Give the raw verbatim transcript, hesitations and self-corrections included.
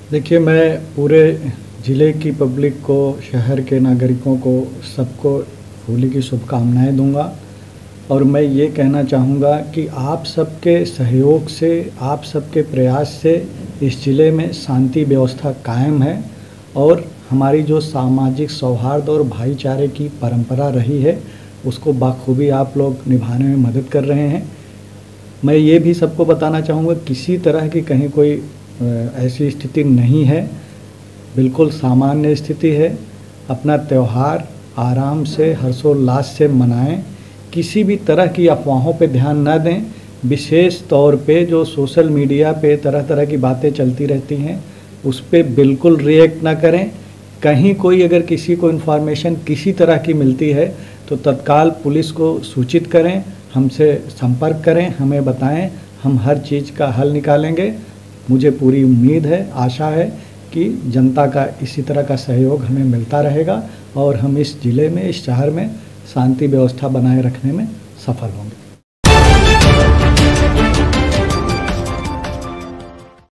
देखिए, मैं पूरे ज़िले की पब्लिक को, शहर के नागरिकों को, सबको होली की शुभकामनाएँ दूँगा। और मैं ये कहना चाहूँगा कि आप सबके सहयोग से, आप सबके प्रयास से इस ज़िले में शांति व्यवस्था कायम है और हमारी जो सामाजिक सौहार्द और भाईचारे की परंपरा रही है, उसको बाखूबी आप लोग निभाने में मदद कर रहे हैं। मैं ये भी सबको बताना चाहूँगा, किसी तरह की कहीं कोई अ, ऐसी स्थिति नहीं है, बिल्कुल सामान्य स्थिति है। अपना त्यौहार आराम से, हर्षोल्लास से मनाएं। किसी भी तरह की अफवाहों पे ध्यान न दें। विशेष तौर पे जो सोशल मीडिया पे तरह तरह की बातें चलती रहती हैं, उस पे बिल्कुल रिएक्ट ना करें। कहीं कोई अगर किसी को इन्फॉर्मेशन किसी तरह की मिलती है तो तत्काल पुलिस को सूचित करें, हमसे संपर्क करें, हमें बताएं, हम हर चीज़ का हल निकालेंगे। मुझे पूरी उम्मीद है, आशा है कि जनता का इसी तरह का सहयोग हमें मिलता रहेगा और हम इस ज़िले में, इस शहर में शांति व्यवस्था बनाए रखने में सफल होंगे।